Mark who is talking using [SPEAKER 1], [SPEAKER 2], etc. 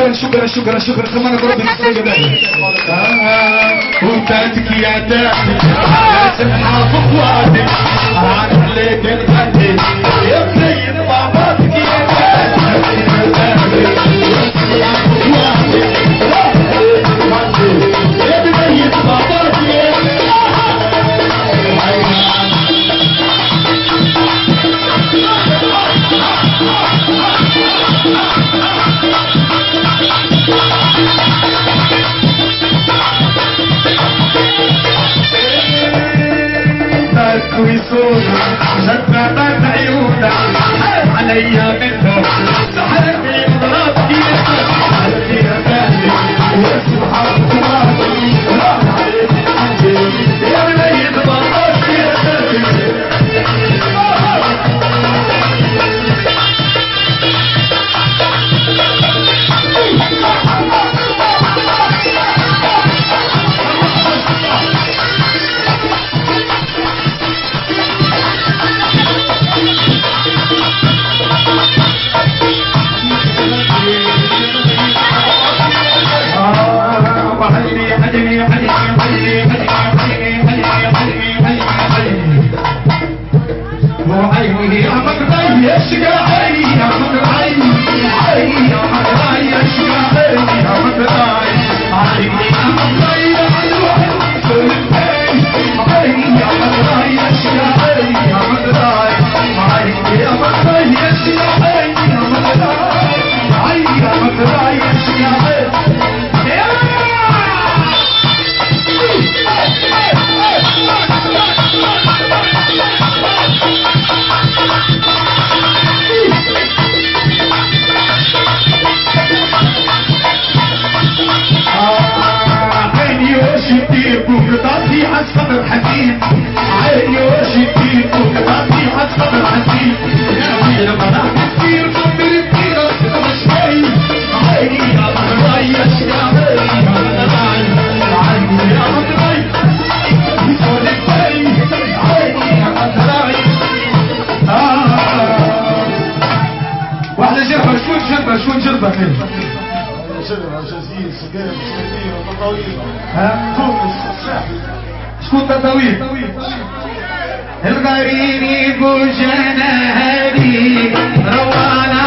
[SPEAKER 1] شكرا شكرا شكرا كمان بربي وتاتك يا داعي لازم حافظ وادي عارف ليك الهدي يا بني باباتك يا داعي يا بني باباتك يا ويصون شدت عيونك عليا منها سحرتني بضربك سحرتني يا غالي واسمع تراثي راح عليك يا بني بضربك يا غالي الصبر حكيم عيني وشديد وكتابي الصبر حكيم يا لما نحكي كتير صبر كتير مش جاي عيني يا مطراي يا شقاوي عيني يا مطراي بصوتك باي عيني يا مطراي واحدة جربة شكون جربة كده
[SPEAKER 2] شجرة جزيل سجاير سجاير وطاويل
[SPEAKER 1] ها
[SPEAKER 2] تونس الساحل
[SPEAKER 1] شكون تطاويل الغريب وجنهدي روانا